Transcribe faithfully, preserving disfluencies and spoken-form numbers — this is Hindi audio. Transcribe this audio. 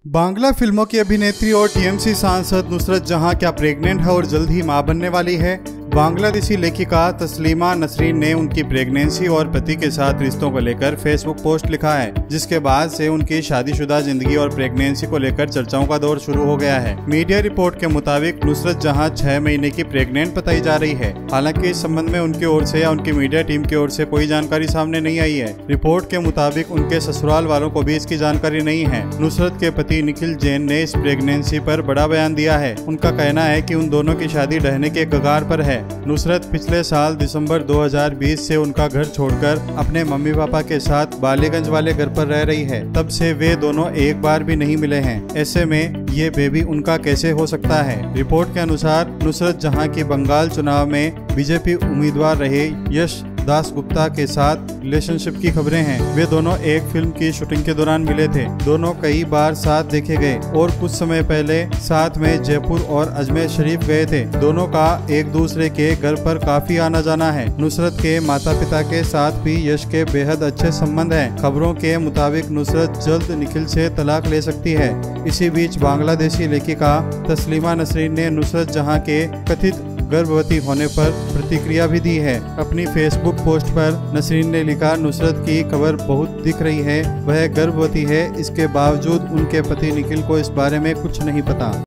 बांग्ला फिल्मों की अभिनेत्री और टीएमसी सांसद नुसरत जहां क्या प्रेग्नेंट है और जल्द ही मां बनने वाली है। बांग्लादेशी लेखिका तस्लीमा नसरीन ने उनकी प्रेगनेंसी और पति के साथ रिश्तों को लेकर फेसबुक पोस्ट लिखा है, जिसके बाद से उनकी शादीशुदा जिंदगी और प्रेगनेंसी को लेकर चर्चाओं का दौर शुरू हो गया है। मीडिया रिपोर्ट के मुताबिक नुसरत जहां छह महीने की प्रेग्नेंट बताई जा रही है। हालांकि इस संबंध में उनकी ओर से या उनकी मीडिया टीम की ओर से कोई जानकारी सामने नहीं आई है। रिपोर्ट के मुताबिक उनके ससुराल वालों को भी इसकी जानकारी नहीं है। नुसरत के पति निखिल जैन ने इस प्रेगनेंसी पर बड़ा बयान दिया है। उनका कहना है कि उन दोनों की शादी ढहने के कगार पर है। नुसरत पिछले साल दिसंबर दो हज़ार बीस से उनका घर छोड़कर अपने मम्मी पापा के साथ बालीगंज वाले घर पर रह रही है। तब से वे दोनों एक बार भी नहीं मिले हैं। ऐसे में ये बेबी उनका कैसे हो सकता है। रिपोर्ट के अनुसार नुसरत जहां की बंगाल चुनाव में बीजेपी उम्मीदवार रहे यश दास गुप्ता के साथ रिलेशनशिप की खबरें हैं। वे दोनों एक फिल्म की शूटिंग के दौरान मिले थे। दोनों कई बार साथ देखे गए और कुछ समय पहले साथ में जयपुर और अजमेर शरीफ गए थे। दोनों का एक दूसरे के घर पर काफी आना जाना है। नुसरत के माता पिता के साथ भी यश के बेहद अच्छे संबंध हैं। खबरों के मुताबिक नुसरत जल्द निखिल से तलाक ले सकती है। इसी बीच बांग्लादेशी लेखिका तस्लीमा नसरीन ने नुसरत जहां के कथित गर्भवती होने पर प्रतिक्रिया भी दी है। अपनी फेसबुक पोस्ट पर नसरीन ने लिखा, नुसरत की खबर बहुत दिख रही है, वह गर्भवती है। इसके बावजूद उनके पति निखिल को इस बारे में कुछ नहीं पता।